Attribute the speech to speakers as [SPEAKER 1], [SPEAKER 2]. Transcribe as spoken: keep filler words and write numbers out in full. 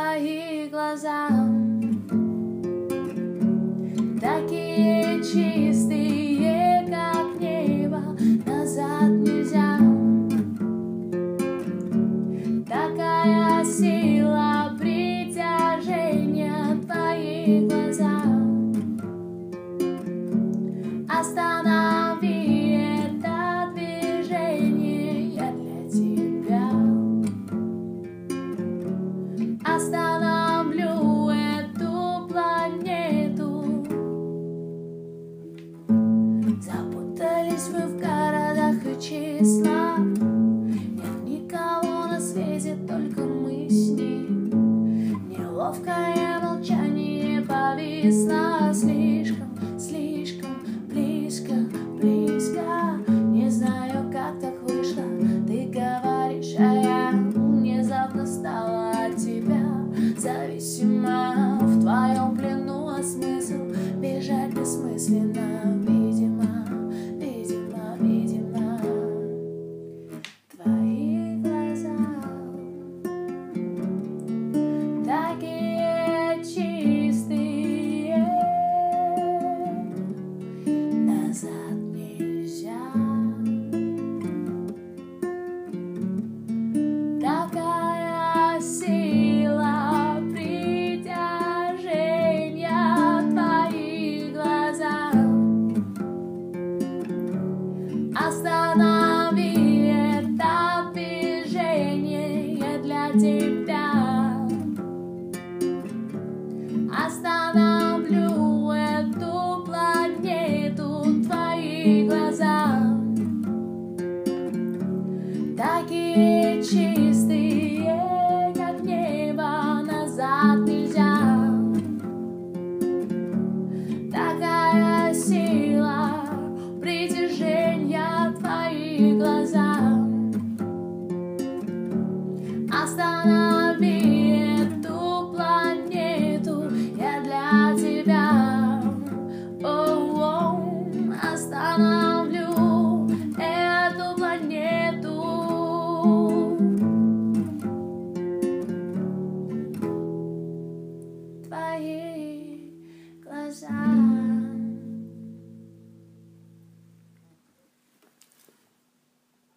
[SPEAKER 1] твои глаза, такие чистые, как небо, назад нельзя. Такая сила притяжения, твои глаза. Останови это движение, я для тебя. Остановлю эту планету. Запутались мы в городах и числах. Нет никого на свете, только мы с ним. Неловкое молчание повисло слишком, слишком близко, близко. Не знаю, как так вышло. Ты говоришь, а я внезапно стала от тебя зависима. В твоем плену, а смысл бежать бессмысленно. Видимо, видимо, видимо. Твои глаза такие чистые, назад нельзя. Такая сила притяжения, твои глаза. Останови это движение для тебя. Остановлю эту планету, твои глаза. Такие чистые, как небо, назад нельзя. Такая сила притяжения, твои глаза. Останови эту планету, я для тебя. О-о-о, остановлю эту планету. Твои глаза.